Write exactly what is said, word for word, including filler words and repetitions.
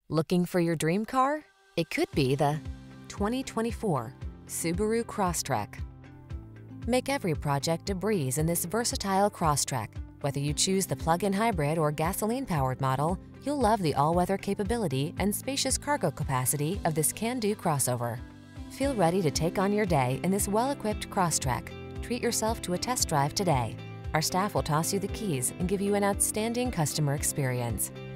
Looking for your dream car? It could be the twenty twenty-four Subaru Crosstrek. Make every project a breeze in this versatile Crosstrek. Whether you choose the plug-in hybrid or gasoline-powered model, you'll love the all-weather capability and spacious cargo capacity of this can-do crossover. Feel ready to take on your day in this well-equipped Crosstrek. Treat yourself to a test drive today. Our staff will toss you the keys and give you an outstanding customer experience.